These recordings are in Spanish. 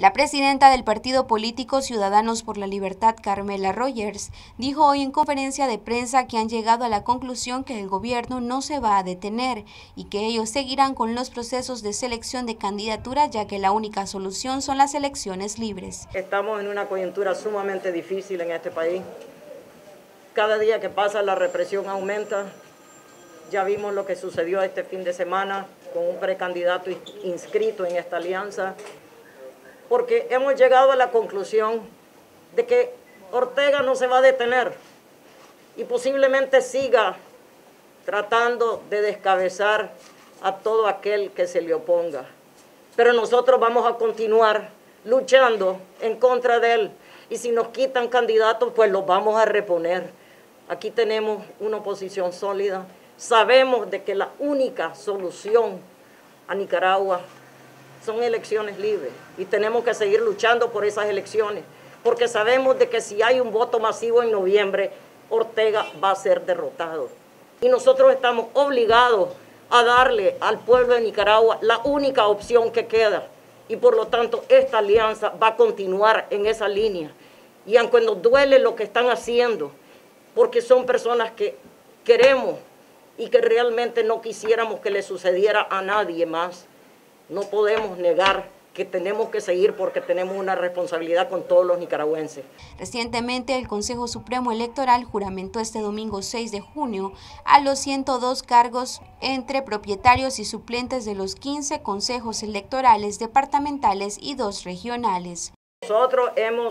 La presidenta del partido político Ciudadanos por la Libertad, Carmela Rogers, dijo hoy en conferencia de prensa que han llegado a la conclusión que el gobierno no se va a detener y que ellos seguirán con los procesos de selección de candidatura, ya que la única solución son las elecciones libres. Estamos en una coyuntura sumamente difícil en este país. Cada día que pasa la represión aumenta. Ya vimos lo que sucedió este fin de semana con un precandidato inscrito en esta alianza, porque hemos llegado a la conclusión de que Ortega no se va a detener y posiblemente siga tratando de descabezar a todo aquel que se le oponga. Pero nosotros vamos a continuar luchando en contra de él, y si nos quitan candidatos, pues los vamos a reponer. Aquí tenemos una oposición sólida. Sabemos de que la única solución a Nicaragua son elecciones libres y tenemos que seguir luchando por esas elecciones, porque sabemos de que si hay un voto masivo en noviembre, Ortega va a ser derrotado. Y nosotros estamos obligados a darle al pueblo de Nicaragua la única opción que queda, y por lo tanto esta alianza va a continuar en esa línea. Y aunque nos duele lo que están haciendo, porque son personas que queremos y que realmente no quisiéramos que le sucediera a nadie más, no podemos negar que tenemos que seguir porque tenemos una responsabilidad con todos los nicaragüenses. Recientemente, el Consejo Supremo Electoral juramentó este domingo 6 de junio a los 102 cargos entre propietarios y suplentes de los 15 consejos electorales departamentales y 2 regionales. Nosotros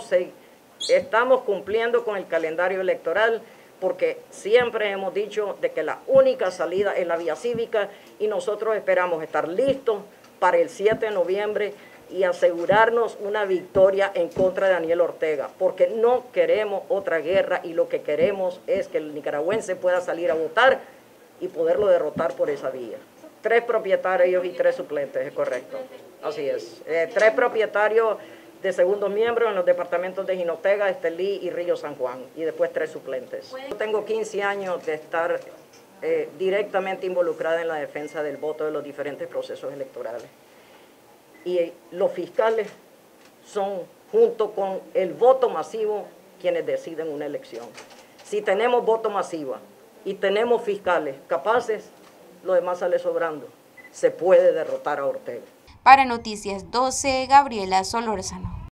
estamos cumpliendo con el calendario electoral, porque siempre hemos dicho de que la única salida es la vía cívica, y nosotros esperamos estar listos para el 7 de noviembre y asegurarnos una victoria en contra de Daniel Ortega, porque no queremos otra guerra y lo que queremos es que el nicaragüense pueda salir a votar y poderlo derrotar por esa vía. 3 propietarios y 3 suplentes, es correcto. Así es. 3 propietarios de segundos miembros en los departamentos de Jinotega, Estelí y Río San Juan, y después 3 suplentes. Yo tengo 15 años de estar directamente involucrada en la defensa del voto de los diferentes procesos electorales. Y los fiscales son, junto con el voto masivo, quienes deciden una elección. Si tenemos voto masivo y tenemos fiscales capaces, lo demás sale sobrando. Se puede derrotar a Ortega. Para Noticias 12, Gabriela Solórzano.